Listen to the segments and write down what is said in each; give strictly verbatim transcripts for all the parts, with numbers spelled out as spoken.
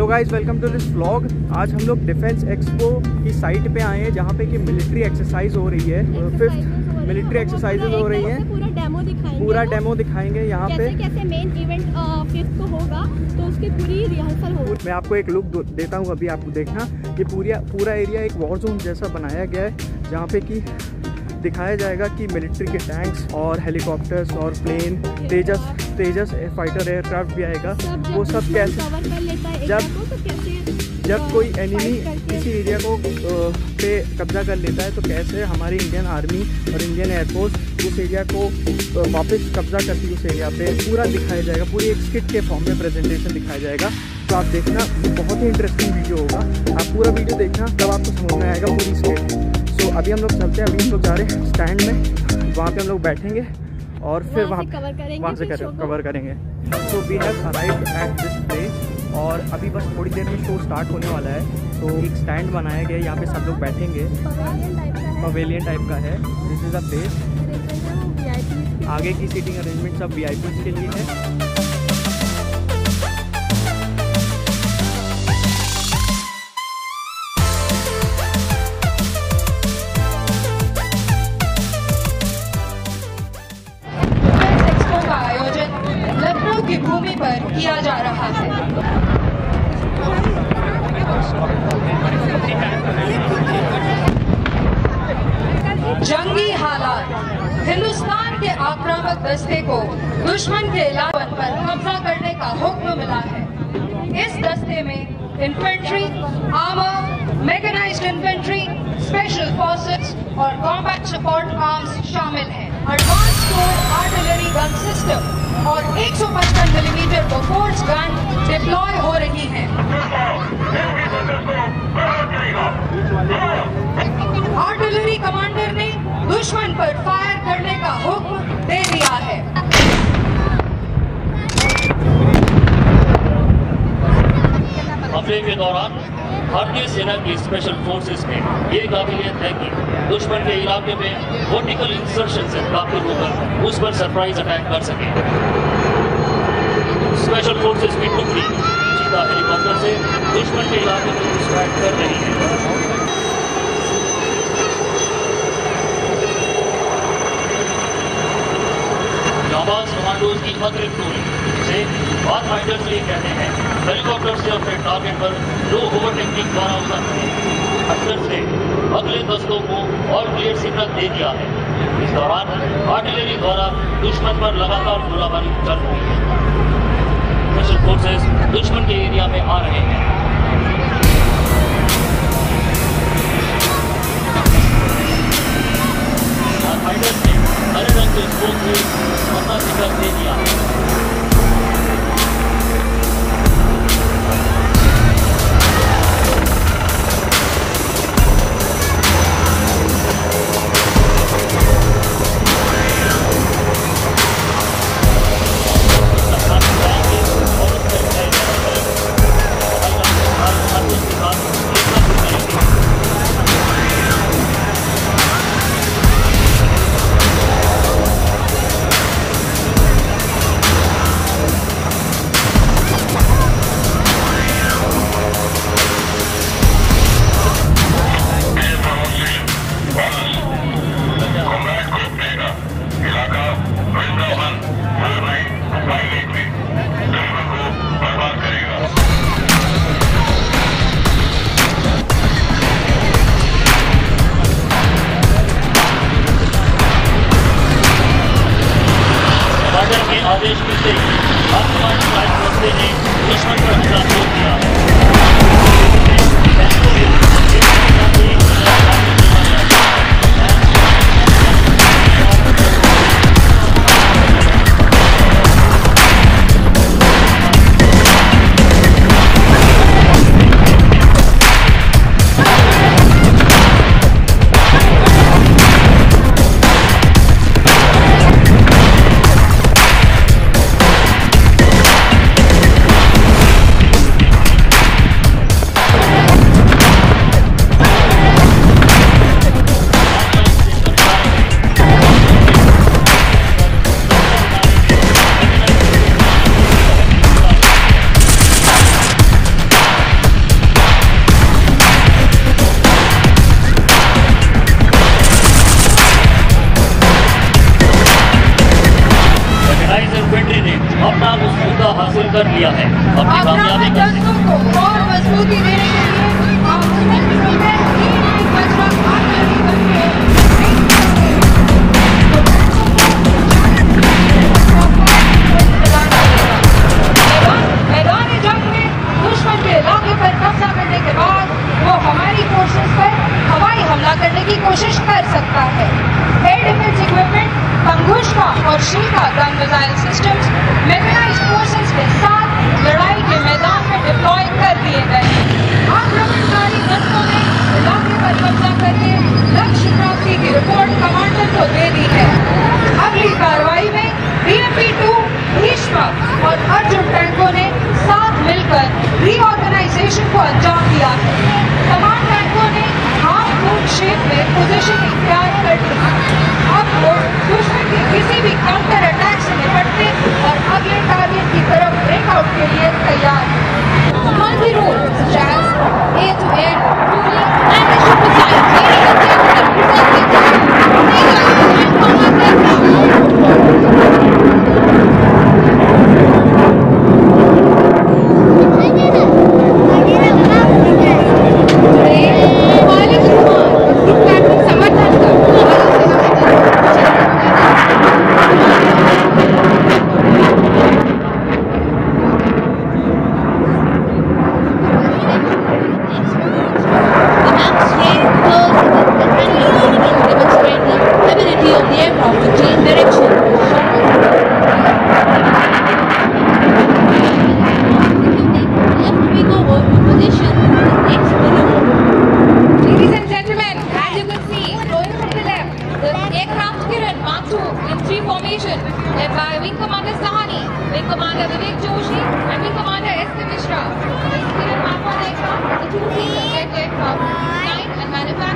Hello guys, welcome to this vlog. आज हम लोग डिफेंस एक्सपो की साइट पे आए हैं जहाँ पे कि मिलिट्री एक्सरसाइज हो रही है। फिफ्थ मिलिट्री एक्सरसाइजेज हो रही हैं। पूरा डेमो दिखाएंगे पूरा डेमो दिखाएंगे यहाँ पे कैसे मेन इवेंट फिफ्थ को होगा, तो उसकी पूरी रिहर्सल होगी। मैं आपको एक लुक देता हूँ, अभी आपको देखना। ये पूरा पूरा एरिया एक वॉर जोन जैसा बनाया गया है जहाँ पे कि दिखाया जाएगा कि मिलिट्री के टैंक्स और हेलीकॉप्टर्स और plane, Tejas Tejas fighter aircraft भी आएगा, वो सब कैसे जब जब कोई एनिमी किसी एरिया को पे कब्जा कर लेता है तो कैसे हमारी इंडियन आर्मी और इंडियन एयरफोर्स उस एरिया को वापस कब्जा करती है। उस एरिया पे पूरा दिखाया जाएगा, पूरी एक स्किट के फॉर्म में प्रेजेंटेशन दिखाया जाएगा। तो आप देखना, बहुत ही इंटरेस्टिंग वीडियो होगा। आप पूरा वीडियो देखना, तब आपको समझ में आएगा पूरी स्किट। तो अभी हम लोग चलते हैं, अभी हम लोग जा रहे हैं स्टैंड में, वहाँ पे हम लोग बैठेंगे और फिर वहाँ वहाँ से कवर करेंगे। तो we have arrived at this place और अभी बस थोड़ी देर में शो स्टार्ट होने वाला है। तो एक स्टैंड बनाया गया है, यहाँ पे सब लोग बैठेंगे। पवेलियन टाइप का है। This is a place. आगे की सीटिंग अरेंजमेंट सब वी आई पीज़ के लिए है। की भूमि पर किया जा रहा है। जंगी हालात हिंदुस्तान के आक्रामक दस्ते को दुश्मन के इलाके पर कब्जा करने का हुक्म मिला है। इस दस्ते में infantry, armour, mechanised infantry, special forces और कॉम्बैट सपोर्ट आर्म्स शामिल हैं। Advance core artillery gun system और एक सौ पचपन मिलीमीटर बोफोर्स गन डिप्लॉय हो रही हैं। आर्टिलरी कमांडर ने दुश्मन पर फायर करने का हुक्म दे दिया है। हमले के दौरान भारतीय सेना की स्पेशल फोर्सेस में ये काबिलियत है कि दुश्मन के इलाके में वर्टिकल इंसर्शन से दाखिल होकर उस पर सरप्राइज अटैक कर सके। स्पेशल फोर्सेस की टुकड़ी सीधा हेलीकॉप्टर से दुश्मन के इलाके में घुसपैठ कर रही है। जाबाज कमांडोज की अतिरिक्त टोली से बात फाइटर्स ये कहते हैं, हेलीकॉप्टर से अपने टारगेट पर दो ओवर टेक्निक द्वारा उतरते हैं। अक्सर से अगले दस्तों को ऑल क्लियर सिग्नल दे दिया है। इस दौरान आर्टिलरी द्वारा दुश्मन पर लगातार गोलाबारी चल रही है। स्पेशल फोर्सेस दुश्मन के एरिया में आ रहे हैं। फाइटर्स ने हरे रंग के स्पोर्ट से अपना सिग्नल दे दिया है। आदेश मिलते ही आसमान फ्लाइट फोर्सेस ने दुश्मन पर हमला रोक दिया है। कर लिया है। अपनी कामयाबी का दस्तों को और मजबूती देने के लिए हम मैदान जंग में दुश्मन के इलाके पर कब्जा करने के बाद वो हमारी फोर्सेस पर हवाई हमला करने की कोशिश कर सकता है। एयर डिफेंस इक्विपमेंट, पंगुष्का और शीका gun missile systems mechanised forces के साथ लड़ाई के मैदान में डिप्लॉय कर दिए गए हैं। आक्रमणकारी दस्तों ने इलाके पर कब्जा करके लक्ष्य प्राप्ति की रिपोर्ट कमांडर को दे दी है। अगली कार्रवाई में B M P two, Bhishma और अर्जुन टैंकों ने साथ मिलकर रीऑर्गेनाइजेशन को अंजाम दिया है। तमाम टैंकों ने हाफ मूव शेप में पोजीशन इख्तियार कर ली। अब वो दुश्मन के किसी भी काउंटर अटैक से निपटने और अगले टारगेट की तरफ ब्रेकआउट के लिए तैयार है। Multi roles such as air-to-air, fueling, anti-ship missiles, aerial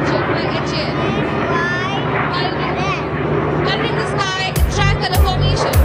Covering the sky, track and formation.